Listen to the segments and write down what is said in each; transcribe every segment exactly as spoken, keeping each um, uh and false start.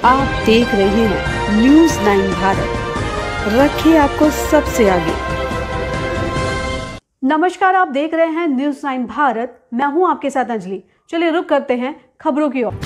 आप देख रहे हैं न्यूज़ नाइन भारत, रखिए आपको सबसे आगे। नमस्कार, आप देख रहे हैं न्यूज़ नाइन भारत, मैं हूं आपके साथ अंजलि। चलिए रुक करते हैं खबरों की ओर।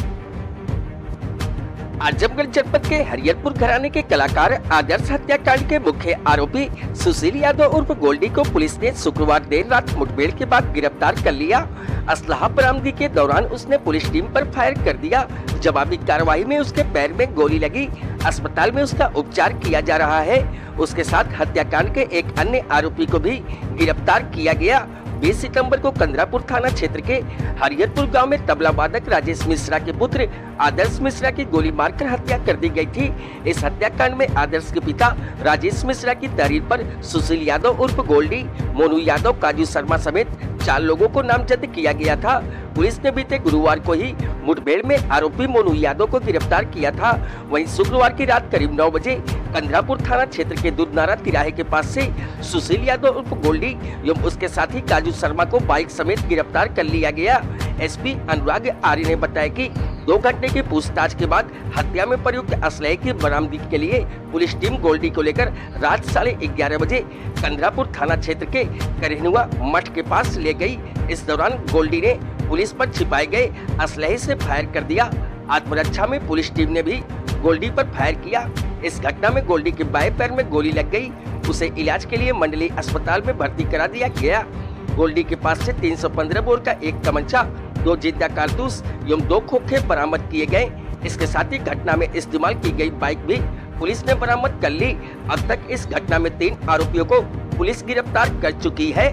आजमगढ़ जनपद के हरिहरपुर घराने के कलाकार आदर्श हत्याकांड के मुख्य आरोपी सुशील यादव उर्फ गोल्डी को पुलिस ने शुक्रवार देर रात मुठभेड़ के बाद गिरफ्तार कर लिया। असलाह बरामदी के दौरान उसने पुलिस टीम पर फायर कर दिया। जवाबी कार्रवाई में उसके पैर में गोली लगी। अस्पताल में उसका उपचार किया जा रहा है। उसके साथ हत्याकांड के एक अन्य आरोपी को भी गिरफ्तार किया गया। बीस सितंबर को कंदरापुर थाना क्षेत्र के हरिहरपुर गांव में तबला वादक राजेश मिश्रा के पुत्र आदर्श मिश्रा की गोली मारकर हत्या कर दी गई थी। इस हत्याकांड में आदर्श के पिता राजेश मिश्रा की तहरीर पर सुशील यादव उर्फ गोल्डी, मोनू यादव, काजू शर्मा समेत चार लोगों को नामजद किया गया था। पुलिस ने बीते गुरुवार को ही मुठभेड़ में आरोपी मोनू यादव को गिरफ्तार किया था। वहीं शुक्रवार की रात करीब नौ बजे कंदरापुर थाना क्षेत्र के दूधनारा तिराहे के पास से सुशील यादव उर्फ गोल्डी एवं उसके साथी काजू शर्मा को बाइक समेत गिरफ्तार कर लिया गया। एसपी अनुराग आर्य ने बताया कि दो घंटे की पूछताछ के बाद हत्या में प्रयुक्त असलहे की बरामदी के लिए पुलिस टीम गोल्डी को लेकर रात साढ़े ग्यारह बजे कंदरापुर थाना क्षेत्र के करेनुआ मठ के पास ले गई। इस दौरान गोल्डी ने पुलिस पर छिपाए गए असलहे से फायर कर दिया। आत्मरक्षा में पुलिस टीम ने भी गोल्डी पर फायर किया। इस घटना में गोल्डी के बाएं पैर में गोली लग गई। उसे इलाज के लिए मंडली अस्पताल में भर्ती करा दिया गया। गोल्डी के पास से तीन सौ पंद्रह बोर का एक तमंचा, दो जिंदा कारतूस एवं दो खोखे बरामद किए गए। इसके साथ ही घटना में इस्तेमाल की गई बाइक भी पुलिस ने बरामद कर ली। अब तक इस घटना में तीन आरोपियों को पुलिस गिरफ्तार कर चुकी है।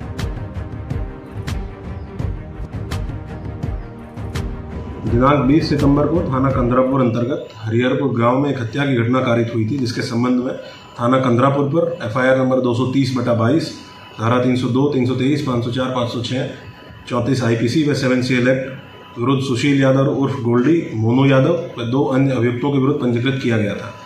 दिनांक बीस सितंबर को थाना कंदरापुर अंतर्गत हरिहरपुर गांव में एक हत्या की घटना कारित हुई थी, जिसके संबंध में थाना कंदरापुर पर एफआईआर नंबर दो सौ तीस बटा बाईस, धारा तीन सौ दो, तीन सौ तेईस, पाँच सौ चार, पाँच सौ छह, चौंतीस आईपीसी व सेवन सीएल एक्ट विरुद्ध सुशील यादव उर्फ गोल्डी, मोनू यादव व दो अन्य अभियुक्तों के विरुद्ध पंजीकृत किया गया था।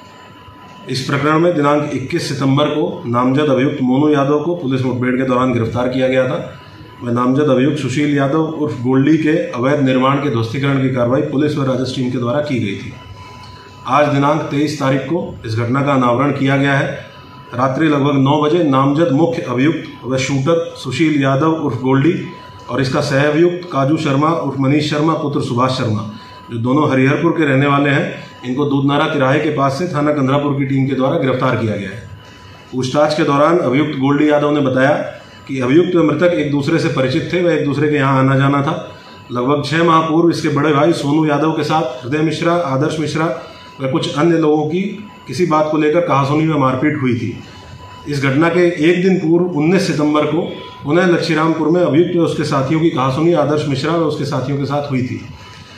इस प्रकरण में दिनांक इक्कीस सितंबर को नामजद अभियुक्त मोनू यादव को पुलिस मुठभेड़ के दौरान गिरफ्तार किया गया था। व नामजद अभियुक्त सुशील यादव उर्फ गोल्डी के अवैध निर्माण के ध्वस्तीकरण की कार्रवाई पुलिस व राजस्व टीम के द्वारा की गई थी। आज दिनांक तेईस तारीख को इस घटना का अनावरण किया गया है। रात्रि लगभग नौ बजे नामजद मुख्य अभियुक्त व शूटर सुशील यादव उर्फ गोल्डी और इसका सह अभियुक्त काजू शर्मा उर्फ मनीष शर्मा पुत्र सुभाष शर्मा, जो दोनों हरिहरपुर के रहने वाले हैं, इनको दूधनारा तिराहे के पास से थाना कंदरापुर की टीम के द्वारा गिरफ्तार किया गया है। पूछताछ के दौरान अभियुक्त गोल्डी यादव ने बताया कि अभियुक्त व मृतक एक दूसरे से परिचित थे व एक दूसरे के यहाँ आना जाना था। लगभग छह माह पूर्व इसके बड़े भाई सोनू यादव के साथ हृदय मिश्रा, आदर्श मिश्रा व कुछ अन्य लोगों की किसी बात को लेकर कहासुनी व मारपीट हुई थी। इस घटना के एक दिन पूर्व उन्नीस सितंबर को उन्हें लक्ष्मीरामपुर में अभियुक्त व उसके साथियों की कहासुनी आदर्श मिश्रा व उसके साथियों के साथ हुई थी।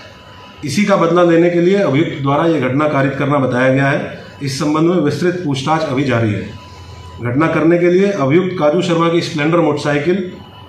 इसी का बदला लेने के लिए अभियुक्त द्वारा यह घटना कारित करना बताया गया है। इस संबंध में विस्तृत पूछताछ अभी जारी है। घटना करने के लिए अभियुक्त काजू शर्मा की स्प्लेंडर मोटरसाइकिल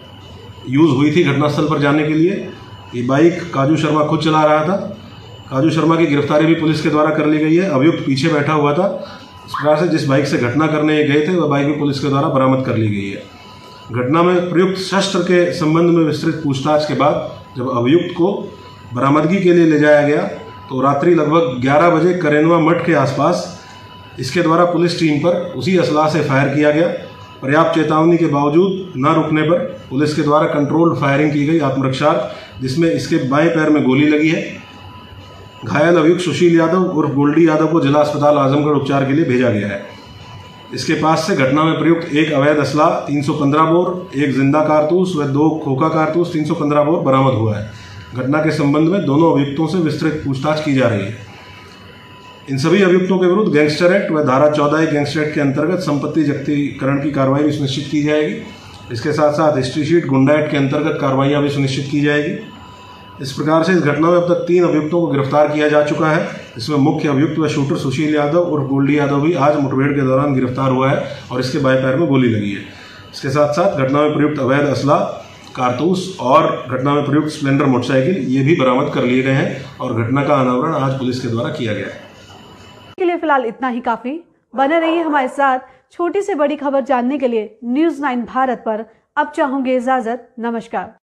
यूज हुई थी घटनास्थल पर जाने के लिए। ये बाइक काजू शर्मा खुद चला रहा था। काजू शर्मा की गिरफ्तारी भी पुलिस के द्वारा कर ली गई है। अभियुक्त पीछे बैठा हुआ था। इस प्रकार से जिस बाइक से घटना करने ये गए थे वह बाइक भी पुलिस के द्वारा बरामद कर ली गई है। घटना में प्रयुक्त शस्त्र के संबंध में विस्तृत पूछताछ के बाद जब अभियुक्त को बरामदगी के लिए ले जाया गया तो रात्रि लगभग ग्यारह बजे करेनुआ मठ के आसपास इसके द्वारा पुलिस टीम पर उसी असलाह से फायर किया गया। पर्याप्त चेतावनी के बावजूद न रुकने पर पुलिस के द्वारा कंट्रोल्ड फायरिंग की गई आत्मरक्षार्थ, जिसमें इसके बाएं पैर में गोली लगी है। घायल अभियुक्त सुशील यादव उर्फ गोल्डी यादव को जिला अस्पताल आजमगढ़ उपचार के लिए भेजा गया है। इसके पास से घटना में प्रयुक्त एक अवैध असला तीन सौ पंद्रह बोर, एक जिंदा कारतूस व दो खोखा कारतूस तीन सौ पंद्रह बोर बरामद हुआ है। घटना के संबंध में दोनों अभियुक्तों से विस्तृत पूछताछ की जा रही है। इन सभी अभियुक्तों के विरुद्ध गैंगस्टर एक्ट व धारा चौदह गैंगस्टर एक्ट के अंतर्गत संपत्ति जब्तीकरण की कार्रवाई भी सुनिश्चित की जाएगी। इसके साथ साथ हिस्ट्री शीट गुंडा एक्ट के अंतर्गत कार्रवाइयां भी सुनिश्चित की जाएगी। इस प्रकार से इस घटना में अब तक तीन अभियुक्तों को गिरफ्तार किया जा चुका है। इसमें मुख्य अभियुक्त व शूटर सुशील यादव और गोल्डी यादव भी आज मुठभेड़ के दौरान गिरफ्तार हुआ है और इसके बाएं पैर में गोली लगी है। इसके साथ साथ घटना में प्रयुक्त अवैध असला, कारतूस और घटना में प्रयुक्त स्प्लेंडर मोटरसाइकिल ये भी बरामद कर लिए गए हैं और घटना का अनावरण आज पुलिस के द्वारा किया गया है। के लिए फिलहाल इतना ही काफी। बने रहिए हमारे साथ छोटी से बड़ी खबर जानने के लिए न्यूज़ नाइन भारत पर। अब चाहूंगी इजाजत। नमस्कार।